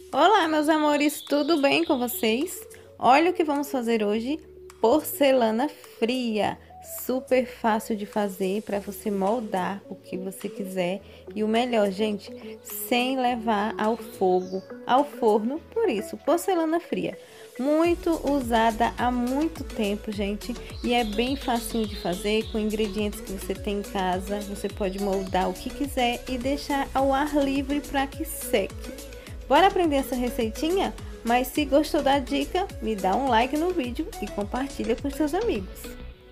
Olá, meus amores, tudo bem com vocês? Olha o que vamos fazer hoje: porcelana fria. Super fácil de fazer para você moldar o que você quiser e o melhor, gente, sem levar ao fogo, ao forno. Por isso, porcelana fria. Muito usada há muito tempo, gente, e é bem facinho de fazer com ingredientes que você tem em casa. Você pode moldar o que quiser e deixar ao ar livre para que seque. Bora aprender essa receitinha? Mas se gostou da dica, me dá um like no vídeo e compartilha com seus amigos.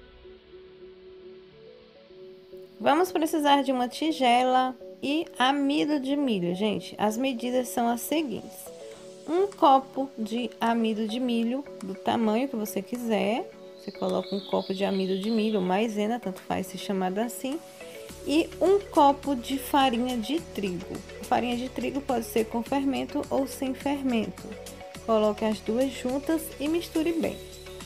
Vamos precisar de uma tigela e amido de milho, gente. As medidas são as seguintes: um copo de amido de milho, do tamanho que você quiser. Você coloca um copo de amido de milho, maisena, tanto faz ser chamada assim. E um copo de farinha de trigo. Farinha de trigo pode ser com fermento ou sem fermento. Coloque as duas juntas e misture bem.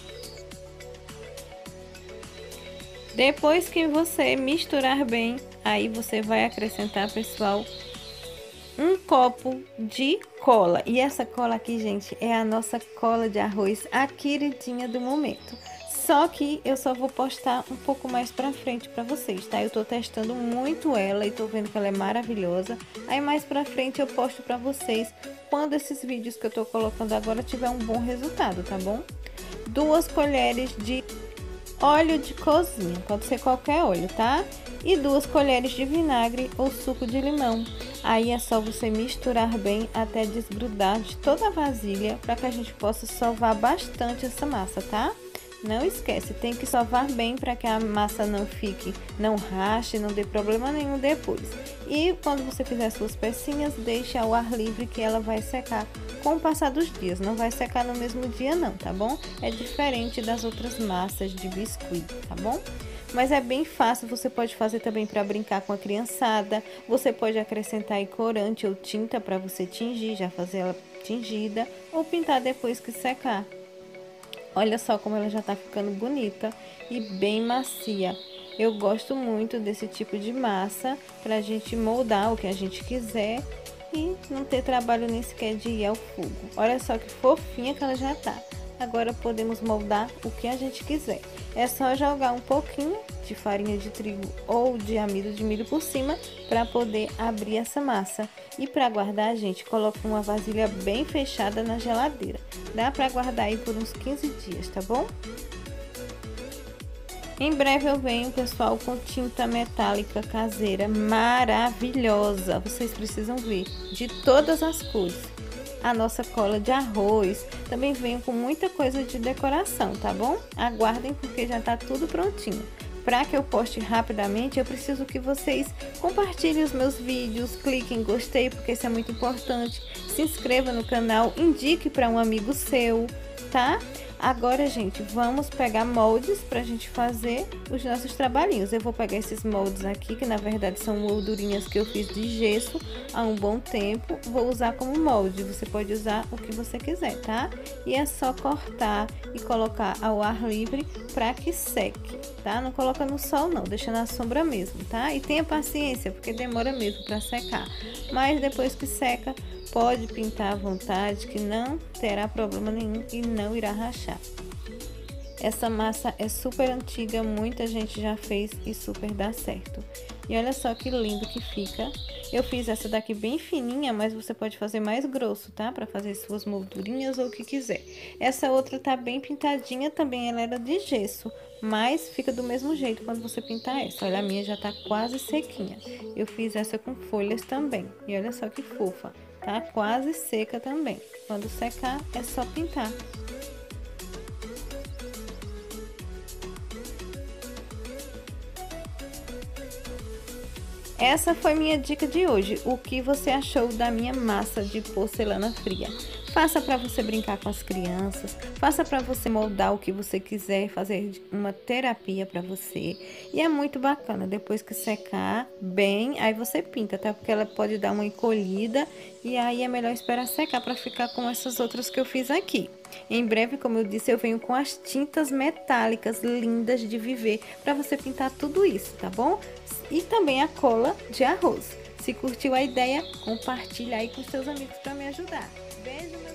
Depois que você misturar bem, aí você vai acrescentar, pessoal, um copo de cola. E essa cola aqui, gente, é a nossa cola de arroz, a queridinha do momento. Só que eu só vou postar um pouco mais pra frente pra vocês, tá? Eu tô testando muito ela e tô vendo que ela é maravilhosa. Aí mais pra frente eu posto pra vocês quando esses vídeos que eu tô colocando agora tiver um bom resultado, tá bom? 2 colheres de óleo de cozinha, pode ser qualquer óleo, tá? E 2 colheres de vinagre ou suco de limão. Aí é só você misturar bem até desgrudar de toda a vasilha para que a gente possa sovar bastante essa massa, tá? Não esquece, tem que sovar bem para que a massa não rache, não dê problema nenhum depois. E quando você fizer suas pecinhas, deixe ao ar livre que ela vai secar com o passar dos dias. Não vai secar no mesmo dia não, tá bom? É diferente das outras massas de biscuit, tá bom? Mas é bem fácil, você pode fazer também para brincar com a criançada. Você pode acrescentar aí corante ou tinta para você tingir, já fazer ela tingida, ou pintar depois que secar. Olha só como ela já tá ficando bonita e bem macia. Eu gosto muito desse tipo de massa pra gente moldar o que a gente quiser e não ter trabalho nem sequer de ir ao fogo. Olha só que fofinha que ela já tá. Agora podemos moldar o que a gente quiser. É só jogar um pouquinho de farinha de trigo ou de amido de milho por cima para poder abrir essa massa. E para guardar, gente, coloque uma vasilha bem fechada na geladeira. Dá para guardar aí por uns 15 dias, tá bom? Em breve eu venho, pessoal, com tinta metálica caseira maravilhosa. Vocês precisam ver, de todas as cores. A nossa cola de arroz. Também venho com muita coisa de decoração, tá bom? Aguardem porque já tá tudo prontinho. Para que eu poste rapidamente, eu preciso que vocês compartilhem os meus vídeos, cliquem em gostei, porque isso é muito importante. Se inscreva no canal, indique para um amigo seu, tá? Agora, gente, vamos pegar moldes pra gente fazer os nossos trabalhinhos. Eu vou pegar esses moldes aqui, que na verdade são moldurinhas que eu fiz de gesso há um bom tempo. Vou usar como molde, você pode usar o que você quiser, tá? E é só cortar e colocar ao ar livre pra que seque, tá? Não coloca no sol não, deixa na sombra mesmo, tá? E tenha paciência, porque demora mesmo pra secar. Mas depois que seca, pode pintar à vontade, que não terá problema nenhum e não irá rachar. Essa massa é super antiga, muita gente já fez e super dá certo. E olha só que lindo que fica. Eu fiz essa daqui bem fininha, mas você pode fazer mais grosso, tá? Para fazer suas moldurinhas ou o que quiser. Essa outra tá bem pintadinha também, ela era de gesso, mas fica do mesmo jeito quando você pintar essa. Olha, a minha já tá quase sequinha. Eu fiz essa com folhas também. E olha só que fofa. Tá quase seca também. Quando secar, é só pintar. Essa foi minha dica de hoje. O que você achou da minha massa de porcelana fria? Faça para você brincar com as crianças, faça para você moldar o que você quiser, fazer uma terapia para você. E é muito bacana, depois que secar bem, aí você pinta, tá? Porque ela pode dar uma encolhida e aí é melhor esperar secar para ficar com essas outras que eu fiz aqui. Em breve, como eu disse, eu venho com as tintas metálicas lindas de viver para você pintar tudo isso, tá bom? E também a cola de arroz. Se curtiu a ideia, compartilha aí com seus amigos para me ajudar. Beijo, meu